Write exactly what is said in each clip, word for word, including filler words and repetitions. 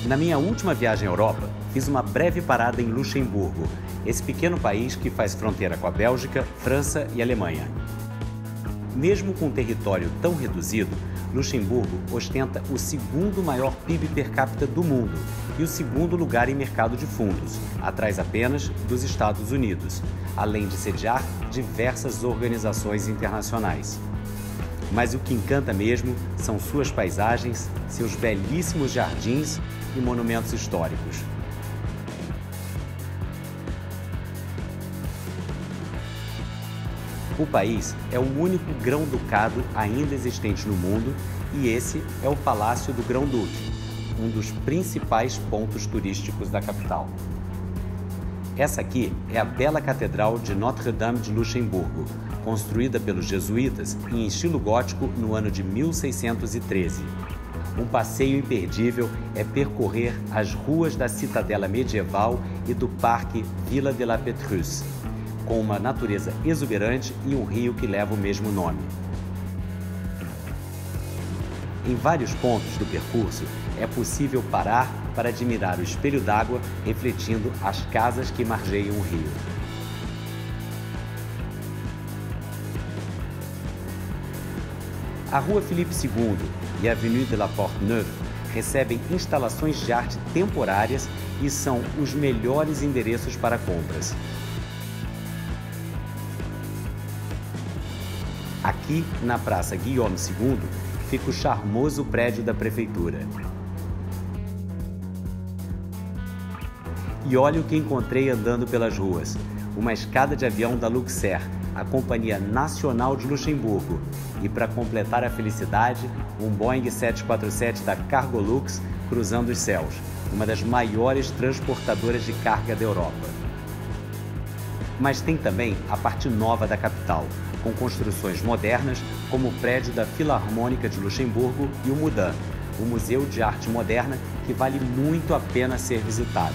Na minha última viagem à Europa, fiz uma breve parada em Luxemburgo, esse pequeno país que faz fronteira com a Bélgica, França e Alemanha. Mesmo com um território tão reduzido, Luxemburgo ostenta o segundo maior P I B per capita do mundo e o segundo lugar em mercado de fundos, atrás apenas dos Estados Unidos, além de sediar diversas organizações internacionais. Mas o que encanta mesmo são suas paisagens, seus belíssimos jardins e monumentos históricos. O país é o único grão-ducado ainda existente no mundo e esse é o Palácio do Grão-Duque, um dos principais pontos turísticos da capital. Essa aqui é a bela Catedral de Notre-Dame de Luxemburgo, construída pelos jesuítas em estilo gótico no ano de mil seiscentos e treze. Um passeio imperdível é percorrer as ruas da citadela medieval e do Parque Villa de la Pétrus, com uma natureza exuberante e um rio que leva o mesmo nome. Em vários pontos do percurso, é possível parar para admirar o espelho d'água refletindo as casas que margeiam o rio. A Rua Filipe segundo e a Avenue de la Porte Neuve recebem instalações de arte temporárias e são os melhores endereços para compras. Aqui, na Praça Guillaume segundo, fica o charmoso prédio da prefeitura. E olha o que encontrei andando pelas ruas. Uma escada de avião da Luxair, a Companhia Nacional de Luxemburgo. E para completar a felicidade, um Boeing sete quatro sete da Cargolux cruzando os céus, uma das maiores transportadoras de carga da Europa. Mas tem também a parte nova da capital, com construções modernas, como o prédio da Filarmônica de Luxemburgo e o Mudan, o Museu de Arte Moderna que vale muito a pena ser visitado.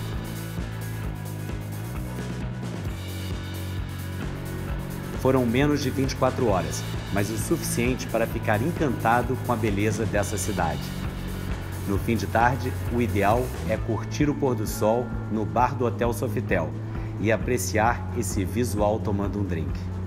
Foram menos de vinte e quatro horas, mas o suficiente para ficar encantado com a beleza dessa cidade. No fim de tarde, o ideal é curtir o pôr do sol no bar do Hotel Sofitel e apreciar esse visual tomando um drink.